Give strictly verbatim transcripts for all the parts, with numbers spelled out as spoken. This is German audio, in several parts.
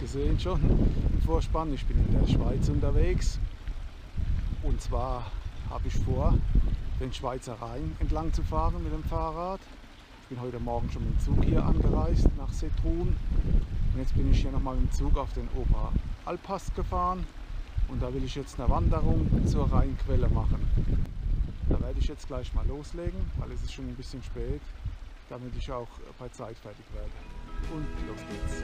gesehen schon im Vorspann. Ich bin in der Schweiz unterwegs und zwar habe ich vor, den Schweizer Rhein entlang zu fahren mit dem Fahrrad. Ich bin heute Morgen schon mit dem Zug hier angereist nach Setrun und jetzt bin ich hier nochmal mit dem Zug auf den Oberalpass gefahren und da will ich jetzt eine Wanderung zur Rheinquelle machen. Da werde ich jetzt gleich mal loslegen, weil es ist schon ein bisschen spät, damit ich auch bei Zeit fertig werde. Und los geht's!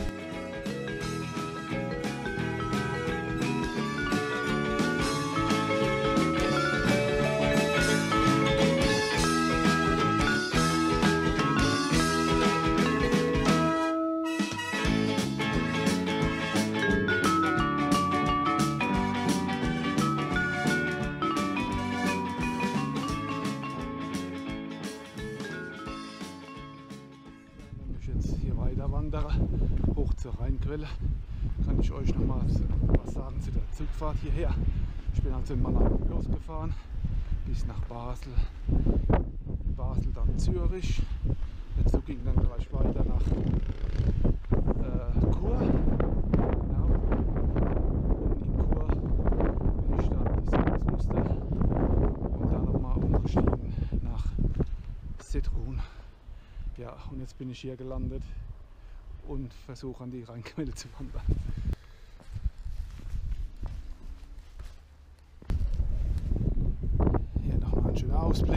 Hoch zur Rheinquelle, kann ich euch noch mal was sagen zu der Zugfahrt hierher. Ich bin also in Mannheim losgefahren bis nach Basel, Basel dann Zürich. Der Zug ging dann gleich weiter nach äh, Chur. Genau. Und in Chur bin ich dann bis ins Muster und dann nochmal umgestiegen nach Setrun. Ja, und jetzt bin ich hier gelandet und versuche an die Rheinquelle zu wandern. Hier nochmal ein schöner Ausblick.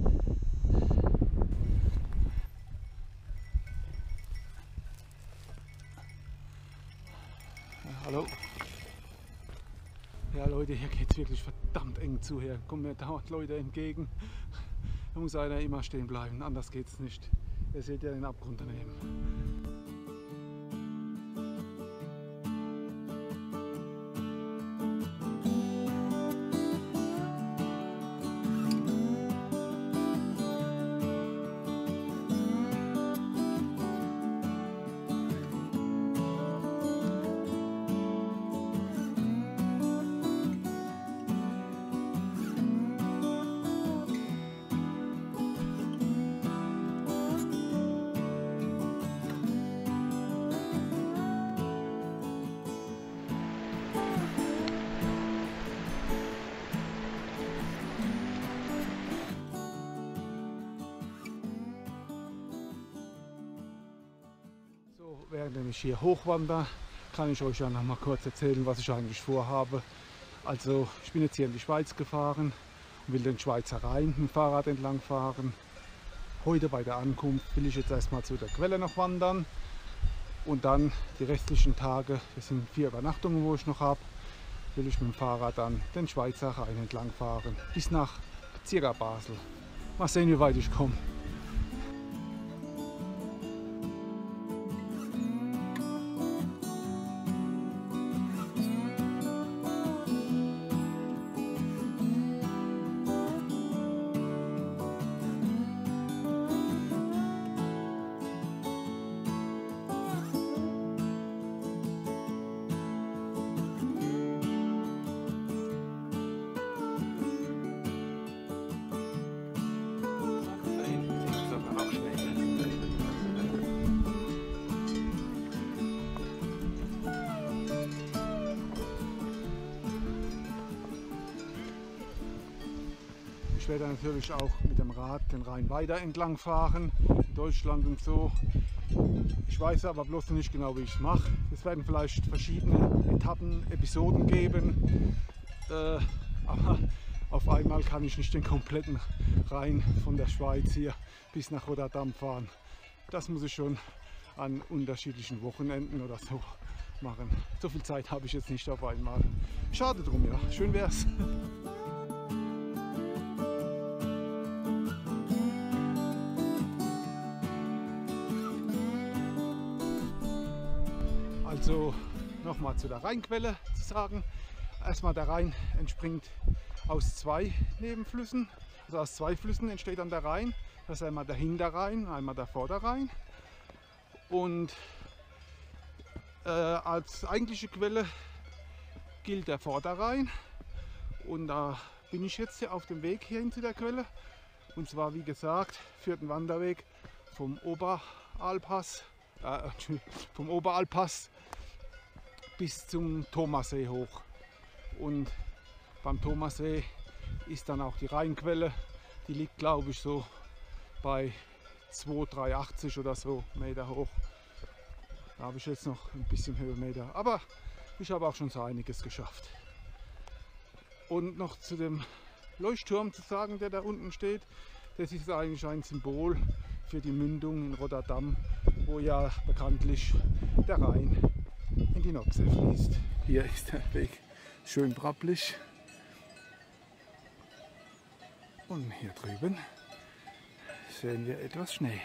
Ja, hallo. Ja Leute, hier geht es wirklich verdammt eng zu. Hier kommen mir dauernd Leute entgegen. Da muss einer immer stehen bleiben, anders geht es nicht. Ihr seht ja den Abgrund daneben. Während ich hier hochwandere, kann ich euch ja noch mal kurz erzählen, was ich eigentlich vorhabe. Also ich bin jetzt hier in die Schweiz gefahren und will den Schweizer Rhein mit dem Fahrrad entlang fahren. Heute bei der Ankunft will ich jetzt erstmal zu der Quelle noch wandern und dann die restlichen Tage, das sind vier Übernachtungen, wo ich noch habe, will ich mit dem Fahrrad dann den Schweizer Rhein entlang fahren bis nach circa Basel. Mal sehen, wie weit ich komme. Ich werde natürlich auch mit dem Rad den Rhein weiter entlang fahren, in Deutschland und so. Ich weiß aber bloß noch nicht genau, wie ich es mache. Es werden vielleicht verschiedene Etappen, Episoden geben, äh, aber auf einmal kann ich nicht den kompletten Rhein von der Schweiz hier bis nach Rotterdam fahren. Das muss ich schon an unterschiedlichen Wochenenden oder so machen. So viel Zeit habe ich jetzt nicht auf einmal. Schade drum, ja. Schön wär's. Also nochmal zu der Rheinquelle zu sagen. Erstmal der Rhein entspringt aus zwei Nebenflüssen. Also aus zwei Flüssen entsteht dann der Rhein. Das ist einmal der Hinterrhein, einmal der Vorderrhein. Und äh, als eigentliche Quelle gilt der Vorderrhein. Und da bin ich jetzt hier auf dem Weg hierhin zu der Quelle. Und zwar, wie gesagt, führt ein Wanderweg vom Oberalpass, äh, vom Oberalpass bis zum Thomassee hoch. Und beim Thomassee ist dann auch die Rheinquelle. Die liegt, glaube ich, so bei zweitausenddreihundertachtzig oder so Meter hoch. Da habe ich jetzt noch ein bisschen Höhenmeter, aber ich habe auch schon so einiges geschafft. Und noch zu dem Leuchtturm zu sagen, der da unten steht, das ist eigentlich ein Symbol für die Mündung in Rotterdam, wo ja bekanntlich der Rhein in die Nordsee fließt. Hier ist der Weg schön brappelig. Und hier drüben sehen wir etwas Schnee.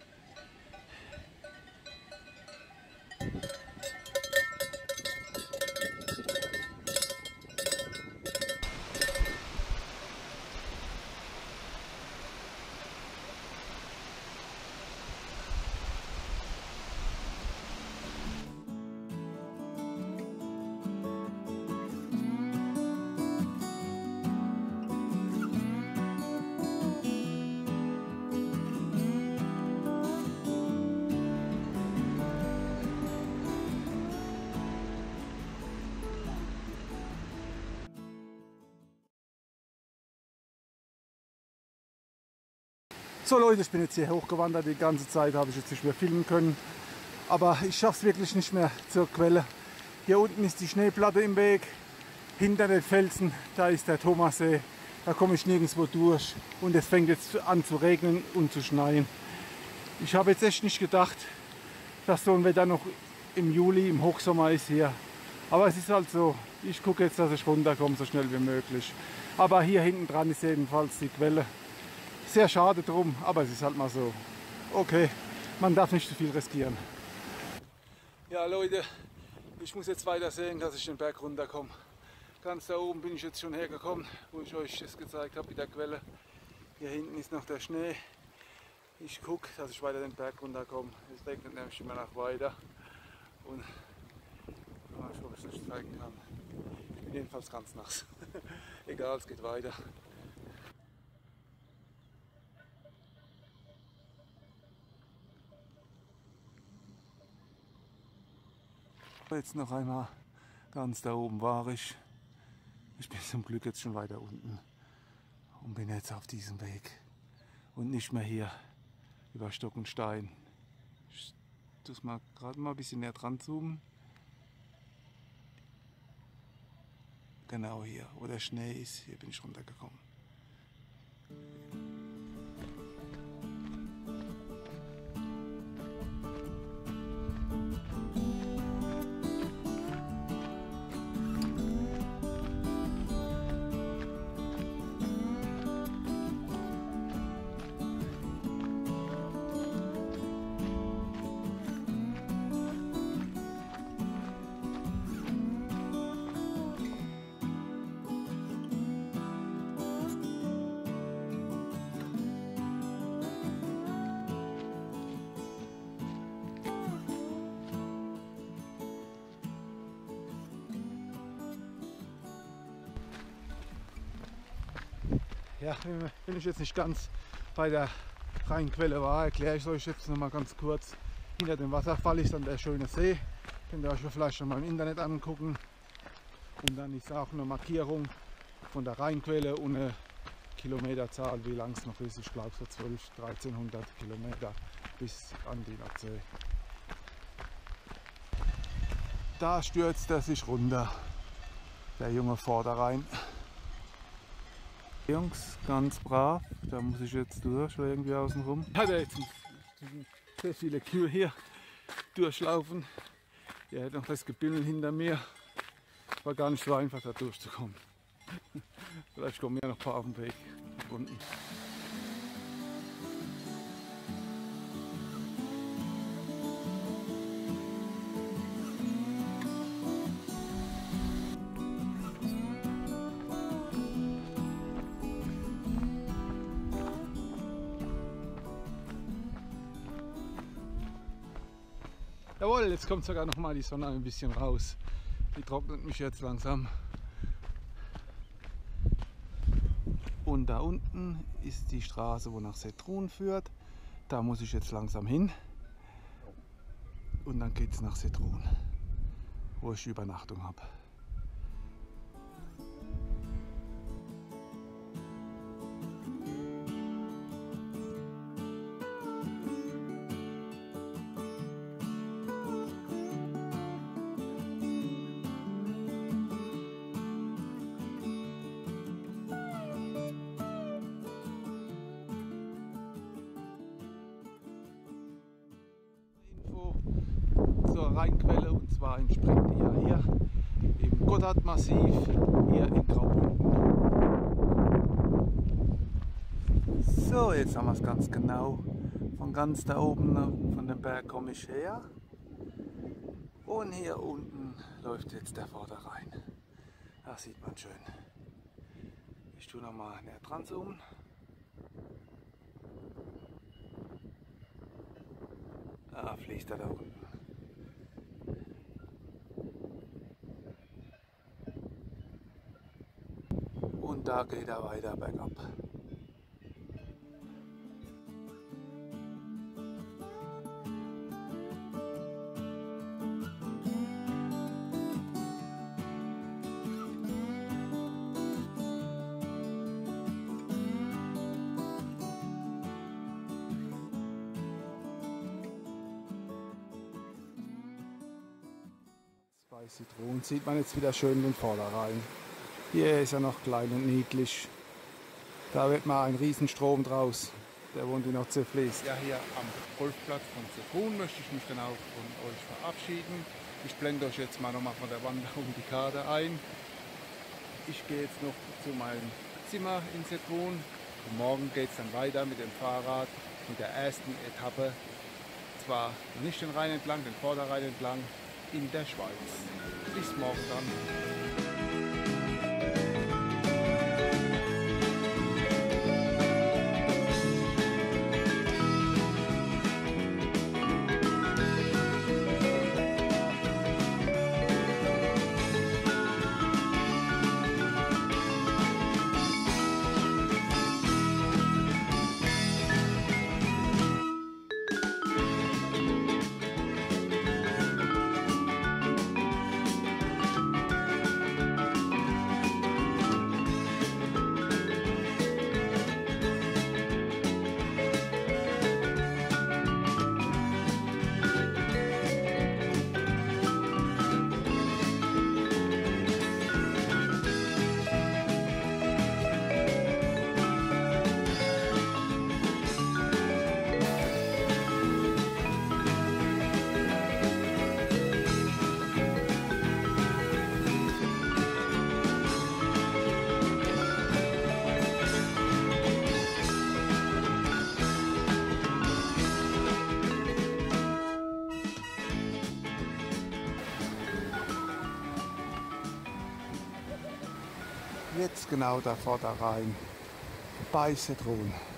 So Leute, ich bin jetzt hier hochgewandert, die ganze Zeit habe ich jetzt nicht mehr filmen können, aber ich schaffe es wirklich nicht mehr zur Quelle. Hier unten ist die Schneeplatte im Weg, hinter den Felsen, da ist der Thomassee, da komme ich nirgendwo durch und es fängt jetzt an zu regnen und zu schneien. Ich habe jetzt echt nicht gedacht, dass so ein Wetter noch im Juli, im Hochsommer ist hier, aber es ist halt so, ich gucke jetzt, dass ich runterkomme, so schnell wie möglich. Aber hier hinten dran ist jedenfalls die Quelle. Sehr schade drum, aber es ist halt mal so. Okay, man darf nicht zu viel riskieren. Ja Leute, ich muss jetzt weiter sehen, dass ich den Berg runterkomme. Ganz da oben bin ich jetzt schon hergekommen, wo ich euch das gezeigt habe mit der Quelle. Hier hinten ist noch der Schnee. Ich gucke, dass ich weiter den Berg runterkomme. Es regnet nämlich immer noch weiter. Und oh, ich hoffe, dass ich es zeigen kann. Ich bin jedenfalls ganz nass. Egal, es geht weiter. Jetzt noch einmal, ganz da oben war ich. Ich bin zum Glück jetzt schon weiter unten und bin jetzt auf diesem Weg und nicht mehr hier über Stock und Stein. Ich tue es mal gerade mal ein bisschen näher dran zoomen. Genau hier, wo der Schnee ist, hier bin ich runtergekommen. Ja, wenn ich jetzt nicht ganz bei der Rheinquelle war, erkläre ich es euch jetzt noch mal ganz kurz. Hinter dem Wasserfall ist dann der schöne See. Könnt ihr euch vielleicht schon mal im Internet angucken. Und dann ist auch eine Markierung von der Rheinquelle und eine Kilometerzahl, wie lang es noch ist. Ich glaube so zwölfhundert, dreizehnhundert Kilometer bis an die Nordsee. Da stürzt er sich runter, der junge Vorderrhein. Jungs, ganz brav, da muss ich jetzt durch, irgendwie außen rum. Ich hatte jetzt sehr viele Kühe hier durchlaufen. Ihr hättet noch das Gebimmel hinter mir. War gar nicht so einfach, da durchzukommen. Vielleicht kommen ja noch ein paar auf den Weg unten. Jawohl, jetzt kommt sogar noch mal die Sonne ein bisschen raus. Die trocknet mich jetzt langsam. Und da unten ist die Straße, wo nach Settruhen führt. Da muss ich jetzt langsam hin. Und dann geht es nach Settruhen. wo ich Übernachtung habe. Zur Rheinquelle, und zwar entspringt die ja hier im Gotthardmassiv hier in Graubünden. So, jetzt haben wir es ganz genau. Von ganz da oben von dem Berg komme ich her. Und hier unten läuft jetzt der Vorderrhein. Das sieht man schön. Ich tue noch mal näher dran zoomen. Da fließt er da unten. Und da geht er weiter bergab. Zwei Zitronen sieht man jetzt wieder schön den Vorderrhein. Hier ist er noch klein und niedlich. Da wird mal ein Riesenstrom draus. Der wohnt in Nordseeflies. Ja, hier am Golfplatz von Zitronen möchte ich mich dann auch von euch verabschieden. Ich blende euch jetzt mal nochmal von der Wanderung die Karte ein. Ich gehe jetzt noch zu meinem Zimmer in Zitronen. Und morgen geht es dann weiter mit dem Fahrrad mit der ersten Etappe. Zwar nicht den Rhein entlang, den Vorderrhein entlang in der Schweiz. Bis morgen dann. Jetzt genau der Vorderrhein bei Zitronen.